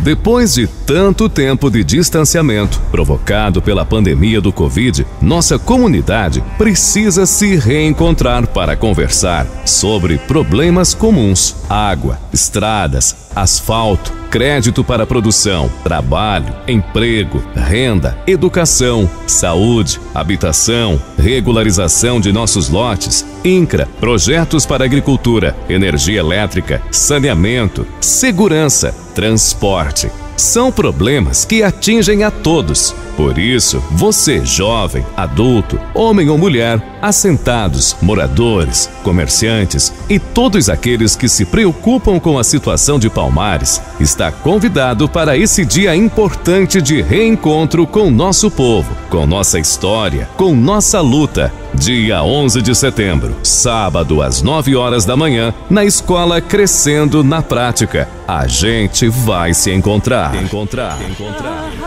Depois de tanto tempo de distanciamento provocado pela pandemia do Covid, nossa comunidade precisa se reencontrar para conversar sobre problemas comuns: água, estradas, asfalto, crédito para produção, trabalho, emprego, renda, educação, saúde, habitação, regularização de nossos lotes, INCRA, projetos para agricultura, energia elétrica, saneamento, segurança, transporte. São problemas que atingem a todos. Por isso, você, jovem, adulto, homem ou mulher, assentados, moradores, comerciantes e todos aqueles que se preocupam com a situação de Palmares, está convidado para esse dia importante de reencontro com nosso povo, com nossa história, com nossa luta. Dia 11 de setembro, sábado às 9 horas da manhã, na escola Crescendo na Prática. A gente vai se encontrar.